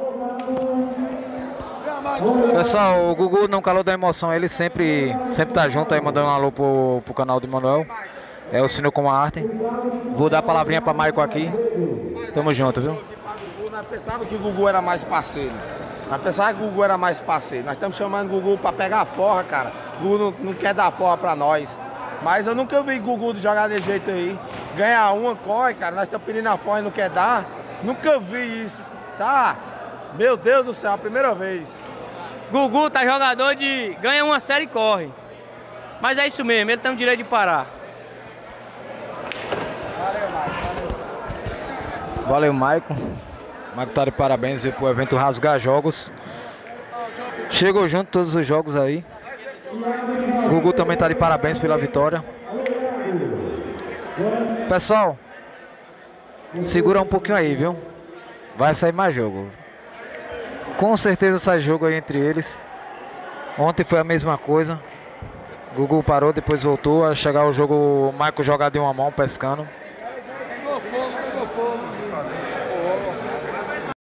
Pessoal, o Gugu não calou da emoção, ele sempre, sempre tá junto aí, mandando um alô pro, pro canal do Manuel. É o Sinuca com a Arte. Vou dar a palavrinha pra Maicon aqui. Tamo junto, viu? Nós pensávamos que o Gugu era mais parceiro. Nós pensávamos que o Gugu era mais parceiro. Nós estamos chamando o Gugu pra pegar a forra, cara. O Gugu não, não quer dar forra pra nós. Mas eu nunca vi o Gugu jogar desse jeito aí. Ganhar uma, corre, cara. Nós estamos pedindo a forra e não quer dar. Nunca vi isso, tá? Meu Deus do céu, a primeira vez. Gugu tá jogador de ganha uma série e corre. Mas é isso mesmo, ele tem o direito de parar. Valeu, Maicon. Valeu, Maicon. Maicon tá de parabéns aí pro evento Rasgar Jogos. Chegou junto todos os jogos aí. Gugu também tá de parabéns pela vitória. Pessoal, segura um pouquinho aí, viu? Vai sair mais jogo. Com certeza sai jogo aí entre eles. Ontem foi a mesma coisa. Gugu parou, depois voltou. A chegar o jogo, o Maicon jogar de uma mão pescando. Pegou fogo, pegou fogo.